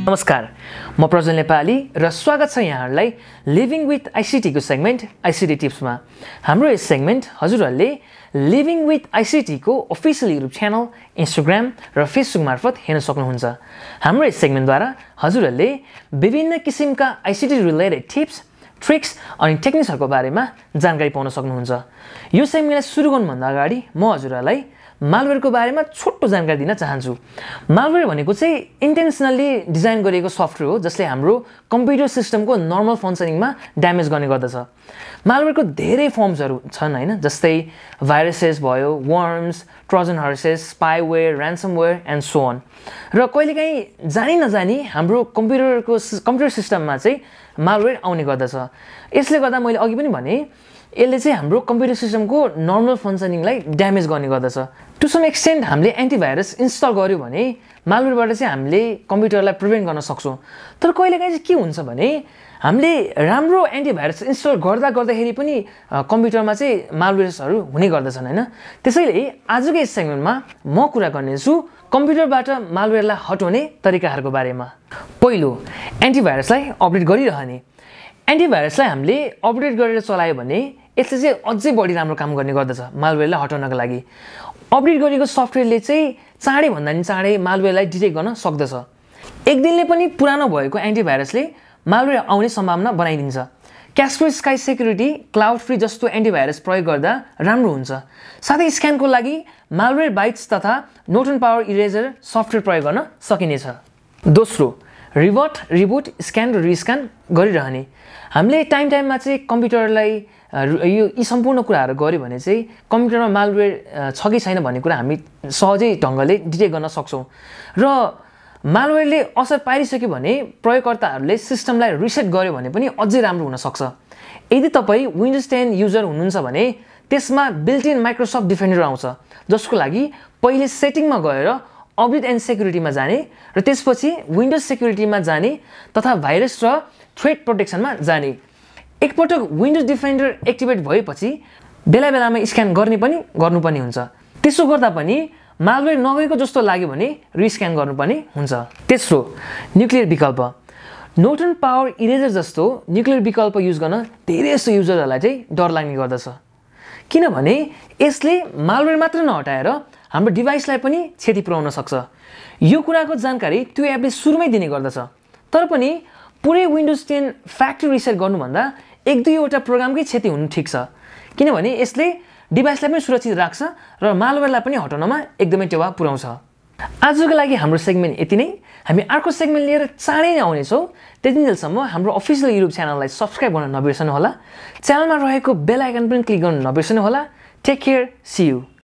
नमस्कार, म प्रज्वल नेपाली र स्वागत छ यहाँहरुलाई लिभिङ विथ आईसीटी को सेगमेन्ट आईसीटी टिप्समा। हाम्रो यस सेगमेन्ट हजुरहरुले लिभिङ विथ आईसीटी को अफिसियल युट्युब च्यानल, इन्स्टाग्राम र फेसबुक मार्फत हेर्न सक्नुहुन्छ। हाम्रो यस सेगमेन्टद्वारा हजुरहरुले विभिन्न किसिमका आईसीटी रिलेटेड टिप्स, ट्रिक्स अनि टेक्निक्सहरुको बारेमा जानकारी पाउन सक्नुहुन्छ। यो सेगमेन्टलाई सुरु गर्नुभन्दा अगाडि म हजुरहरुलाई मालवेयरको बारेमा छोटो जानकारी दिन चाहन्छु। मालवेयर भनेको चाहिँ इन्टेन्सनली डिजाइन गरिएको सफ्टवेयर हो जसले हाम्रो कम्प्युटर सिस्टमको नर्मल फङ्सनिङमा ड्यामेज गर्ने गर्दछ। मालवेयरको धेरै फर्म्सहरु छन् हैन, जस्तै भाइरसेस भयो, worms, Trojan horses, spyware, ransomware and so on. र कहिलेकाहीँ जानी नजानी हाम्रो कम्प्युटर सिस्टममा चाहिँ मालवेयर आउने गर्दछ। यसले गर्दा मैले अघि पनि भने यसले चाहिँ हाम्रो कम्प्युटर सिस्टमको नर्मल फङ्सनिङलाई ड्यामेज गर्ने गर्दछ। टु सम एक्सटेन्ट हामीले एन्टिभाइरस इन्स्टल गर्यो भने मालवेयरबाट चाहिँ हामीले कम्प्युटरलाई प्रिभेन्ट गर्न सक्छौँ। तर कहिलेकाहीँ चाहिँ के हुन्छ भने हामीले राम्रो एन्टिभाइरस इन्स्टल गर्दाखेरि पनि कम्प्युटरमा चाहिँ मालवेयर्सहरू हुने गर्दछन् हैन। त्यसैले आजको यस सेगमेन्टमा म कुरा गर्नेछु कम्प्युटरबाट मालवेयरलाई हटाउने तरिकाहरूको बारेमा। पहिलो, एन्टिभाइरसलाई अपडेट गरिरहने। एन्टिभाइरसलाई हामीले अपडेट गरेर चलायो भने यसले चाहिँ अझै बढी राम्रो काम गर्ने गर्दछ मालवेयरलाई हटाउनका लागि। अपडेट गरेको सफ्टवेयरले चाहिँ चाँडै भन्दा नि चाँडै मालवेयरलाई डिटेक्ट गर्न सक्दछ। एक दिनले पनि पुरानो भएको एन्टिभाइरसले मालवेयर आउने सम्भावना बनाइदिन्छ। कास्परस्काई सेक्युरिटी, क्लाउड फ्री जस्तो एन्टिभाइरस प्रयोग गर्दा राम्रो हुन्छ। साथै स्क्यानको लागि मालवेयर बाइट्स तथा Norton power eraser software प्रयोग गर्न सकिनेछ। दोस्रो, रिभर्ट, रिबुट, स्क्यान र रिस्क्यान गरिरहने। हामीले टाइममा चाहिँ कम्प्युटरलाई यी सम्पूर्ण कुराहरू गर्यो भने चाहिँ कम्प्युटरमा मालवेयर छ कि छैन भन्ने कुरा हामी सहजै ढङ्गले डिटेक्ट गर्न सक्छौँ। र मालवेयरले असर पारिसक्यो भने प्रयोगकर्ताहरूले सिस्टमलाई रिसेट गर्यो भने पनि अझै राम्रो हुनसक्छ। यदि तपाईँ विन्डोज 10 युजर हुनुहुन्छ भने त्यसमा बिल्ट इन माइक्रोसफ्ट डिफेन्डर आउँछ, जसको लागि पहिले सेटिङमा गएर अपडेट एन्ड सेक्युरिटीमा जाने र त्यसपछि विन्डोज सेक्युरिटीमा जाने तथा भाइरस र थ्रेट प्रोटेक्सनमा जाने। एकपटक विन्डोज डिफेन्डर एक्टिभेट भएपछि बेला बेलामा स्क्यान गर्नुपर्ने हुन्छ। त्यसो गर्दा पनि मालवेयर नगएको जस्तो लाग्यो भने रिस्क्यान गर्नुपर्ने हुन्छ। तेस्रो, न्युक्लियर विकल्प। नोट एन्ड पावर इरेजर जस्तो न्युक्लियर विकल्प युज गर्न धेरै जस्तो युजरहरूलाई चाहिँ डर लाग्ने गर्दछ, किनभने यसले मालवेयर मात्र नहटाएर हाम्रो डिभाइसलाई पनि क्षति पुर्याउन सक्छ। यो कुराको जानकारी त्यो एपले सुरुमै दिने गर्दछ। तर पनि पुरै विन्डोज 10 फ्याक्ट्री रिसेट गर्नुभन्दा एक दुईवटा प्रोग्रामकै क्षति हुनु ठिक छ, किनभने यसले डिभाइसलाई पनि सुरक्षित राख्छ र मालवेयरलाई पनि हटाउनमा एकदमै टेवा पुर्याउँछ। आजको लागि हाम्रो सेगमेन्ट यति नै। हामी अर्को सेगमेन्ट लिएर चाँडै नै आउनेछौँ। त्यतिन्जेलसम्म हाम्रो अफिसियल युट्युब च्यानललाई सब्सक्राइब गर्न नबिर्सनु होला। च्यानलमा रहेको बेल आइकन पनि क्लिक गर्न नबिर्सनु होला। Take care, see you.